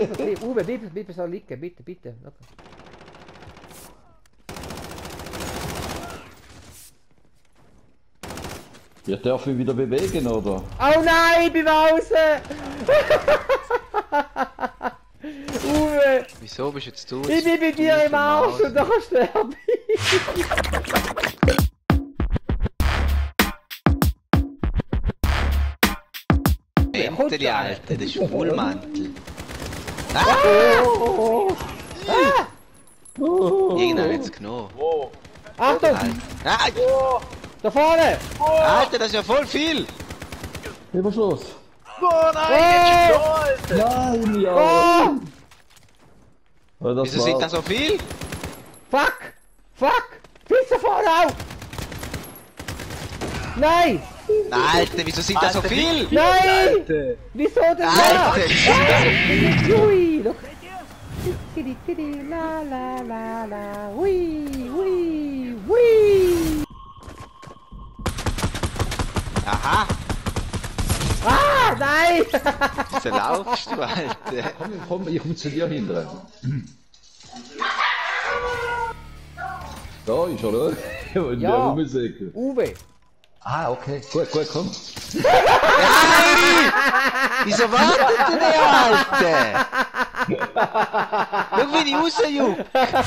Uwe, bitte soll liegen, bitte, bitte. Okay. Wir dürfen wieder bewegen, oder? Oh nein, ich bin draußen! Uwe! Wieso bist jetzt du? Ich bin bei dir im Arsch und da sterbe ich! Mäntel, Alter, das ist Vollmantel. Irgendwann hat es genommen. Achtung! Nein! Da vorne! Alter, das ist ja voll viel! Überschuss. Oh nein, jetzt schon, Alter! Nein, ja. Oh! Oh, das Wieso sind war's. da so viel? Fuck! Fuck! Pizza vorne auf! Nein! Alter, wieso sind da so viel? Nein! Alter! Wieso denn Alter! Hui! Look! La la la la! Hui! Hui! Hui! Aha! Ah! Nein! Wieso laufst du, Alter? Komm, ich komm zu dir hinten. Da ist er, oder? Und Ja. der rumsäckeln. Uwe! Ah, okay. Gut, komm. Wieso wartet denn der, Alter? Schau, wie ich rausjuck!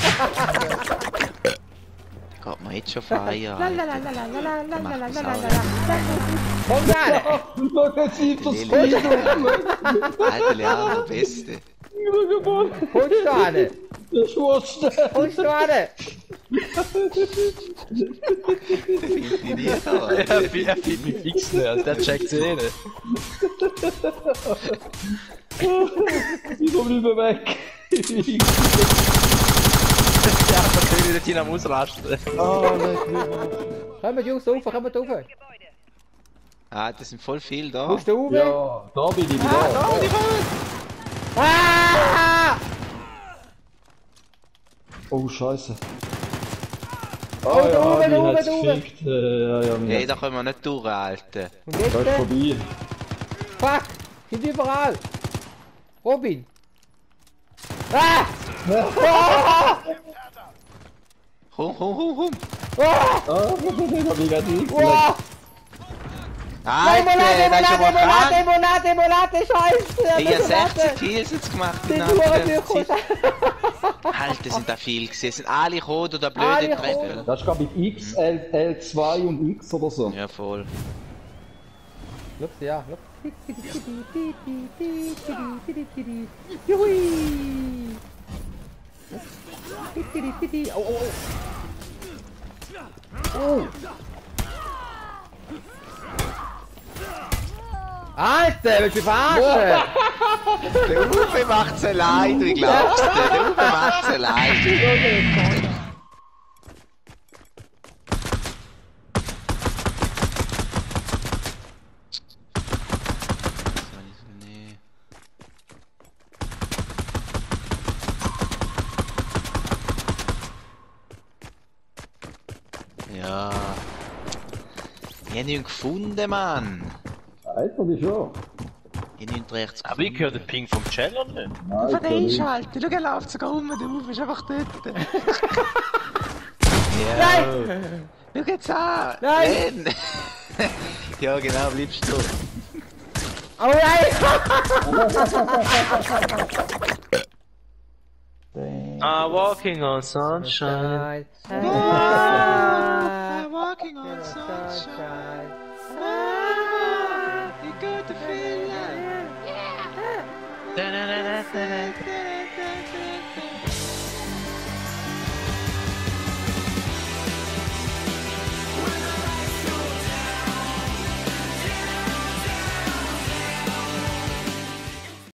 Geht mir jetzt schon feiern, Alter. Der macht mich sauer. Komm da! Noch jetzt sieht das Alter, Leander, der Beste. Kommst du an? Der Schwarze. Kommst du an? Der findet ihn nie da, Alter. Er findet mich fix nicht, der checkt's eh nicht. Ich komm nicht mehr weg. Ja, da bin ich nicht hin am Ausrasten. Kommt Jungs rauf, kommt rauf! Ah, das sind voll viel da. Kommst du Uwe? Ja, da bin ich wieder. Ah! Oh, Scheiße. Oh, der Uwe, die der Uwe, hat's der Uwe. gefickt. Ja, Hey, da kommen wir nicht durch, Alter. Und jetzt? da ist vorbei. Fuck! Sind überall! Robin! Ah! Komm. Oh! Ah, da bin ich gerade Oh! Alter, das ist aber krank. Demonate, Scheiße! Ich hab 60 Kills jetzt gemacht in Den der Hurenbücher! Alter, sind da viel gewesen. Sind alle gekommen oder Alle blöde gekommen. Treppen? Das ist, glaube ich, X, L2 und X oder so. Ja, voll. Look, ja, look. Juhui! Oh, oh, oh! Oh! Alter, willst du mich verarschen? Der Uwe macht's allein, wie glaubst du? Der Uwe macht's allein. Nee. Ja. Ich hab ihn gefunden, Mann. Alter, die schon. Ich hab ihn rechts Aber ich höre den Ping vom Channel nicht. Nein, Von der Einschalten, schau, er läuft sogar um, der Uwe ist einfach dort. Ja. Nein! Schau jetzt an! Nein! Renn. Ja, genau, bleibst du. Oh nein! Walking on sunshine. Walking on sunshine. You got the feeling.